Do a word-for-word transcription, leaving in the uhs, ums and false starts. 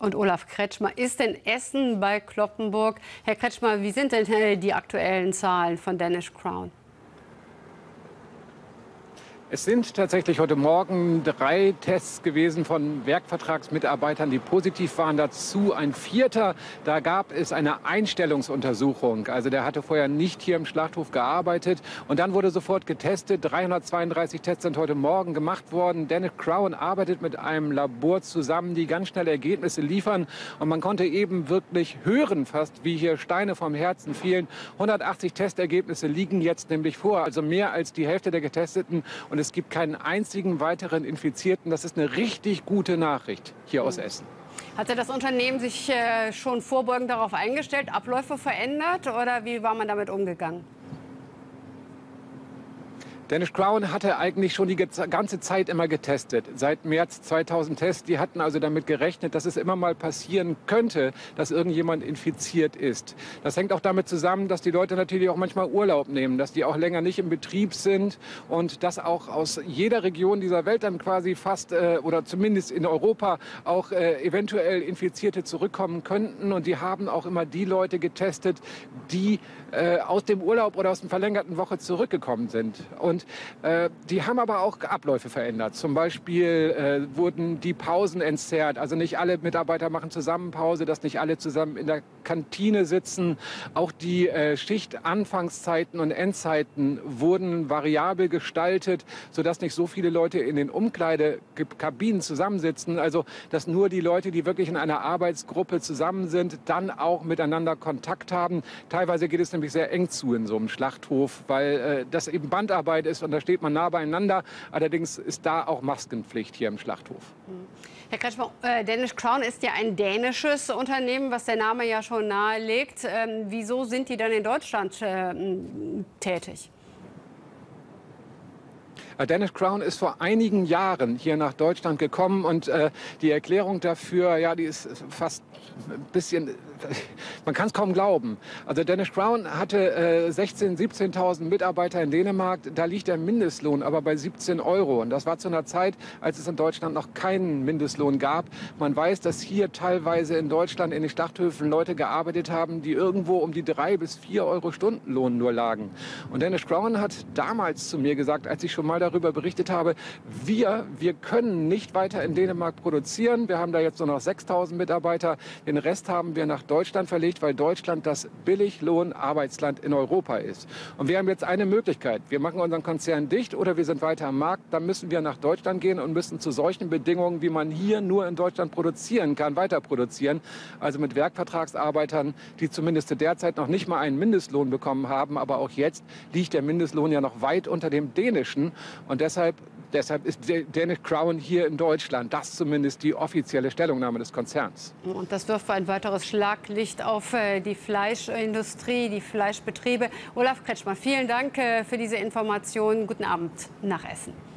Und Olaf Kretschmer ist in Essen bei Cloppenburg. Herr Kretschmer, wie sind denn die aktuellen Zahlen von Danish Crown? Es sind tatsächlich heute Morgen drei Tests gewesen von Werkvertragsmitarbeitern, die positiv waren. Dazu ein vierter. Da gab es eine Einstellungsuntersuchung. Also der hatte vorher nicht hier im Schlachthof gearbeitet. Und dann wurde sofort getestet. dreihundertzweiunddreißig Tests sind heute Morgen gemacht worden. Danish Crown arbeitet mit einem Labor zusammen, die ganz schnell Ergebnisse liefern. Und man konnte eben wirklich hören, fast wie hier Steine vom Herzen fielen. hundertachtzig Testergebnisse liegen jetzt nämlich vor. Also mehr als die Hälfte der Getesteten. Und es gibt keinen einzigen weiteren Infizierten. Das ist eine richtig gute Nachricht hier aus Essen. Hatte das Unternehmen sich äh, schon vorbeugend darauf eingestellt, Abläufe verändert oder wie war man damit umgegangen? Danish Crown hatte eigentlich schon die ganze Zeit immer getestet. Seit März zweitausend Tests. Die hatten also damit gerechnet, dass es immer mal passieren könnte, dass irgendjemand infiziert ist. Das hängt auch damit zusammen, dass die Leute natürlich auch manchmal Urlaub nehmen, dass die auch länger nicht im Betrieb sind und dass auch aus jeder Region dieser Welt dann quasi fast äh, oder zumindest in Europa auch äh, eventuell Infizierte zurückkommen könnten. Und die haben auch immer die Leute getestet, die äh, aus dem Urlaub oder aus der verlängerten Woche zurückgekommen sind. Und Und äh, die haben aber auch Abläufe verändert. Zum Beispiel äh, wurden die Pausen entzerrt. Also nicht alle Mitarbeiter machen zusammen Pause, dass nicht alle zusammen in der Kantine sitzen. Auch die äh, Schichtanfangszeiten und Endzeiten wurden variabel gestaltet, sodass nicht so viele Leute in den Umkleidekabinen zusammensitzen. Also dass nur die Leute, die wirklich in einer Arbeitsgruppe zusammen sind, dann auch miteinander Kontakt haben. Teilweise geht es nämlich sehr eng zu in so einem Schlachthof, weil äh, das eben Bandarbeit ist und da steht man nah beieinander. Allerdings ist da auch Maskenpflicht hier im Schlachthof. Herr Kretschmer, äh, Danish Crown ist ja ein dänisches Unternehmen, was der Name ja schon nahelegt. Ähm, wieso sind die dann in Deutschland äh, tätig? Danish Crown ist vor einigen Jahren hier nach Deutschland gekommen und äh, die Erklärung dafür, ja, die ist fast ein bisschen, man kann es kaum glauben. Also Danish Crown hatte äh, sechzehntausend, siebzehntausend Mitarbeiter in Dänemark, da liegt der Mindestlohn aber bei siebzehn Euro. Und das war zu einer Zeit, als es in Deutschland noch keinen Mindestlohn gab. Man weiß, dass hier teilweise in Deutschland in den Schlachthöfen Leute gearbeitet haben, die irgendwo um die drei bis vier Euro Stundenlohn nur lagen. Und Danish Crown hat damals zu mir gesagt, als ich schon mal darüber berichtet habe, wir, wir können nicht weiter in Dänemark produzieren. Wir haben da jetzt nur noch sechstausend Mitarbeiter. Den Rest haben wir nach Deutschland verlegt, weil Deutschland das Billiglohn-Arbeitsland in Europa ist. Und wir haben jetzt eine Möglichkeit. Wir machen unseren Konzern dicht oder wir sind weiter am Markt. Dann müssen wir nach Deutschland gehen und müssen zu solchen Bedingungen, wie man hier nur in Deutschland produzieren kann, weiter produzieren. Also mit Werkvertragsarbeitern, die zumindest zu der Zeit noch nicht mal einen Mindestlohn bekommen haben. Aber auch jetzt liegt der Mindestlohn ja noch weit unter dem dänischen. Und deshalb, deshalb ist Danish Crown hier in Deutschland. Das zumindest die offizielle Stellungnahme des Konzerns. Und das wirft ein weiteres Schlaglicht auf die Fleischindustrie, die Fleischbetriebe. Olaf Kretschmer, vielen Dank für diese Informationen. Guten Abend nach Essen.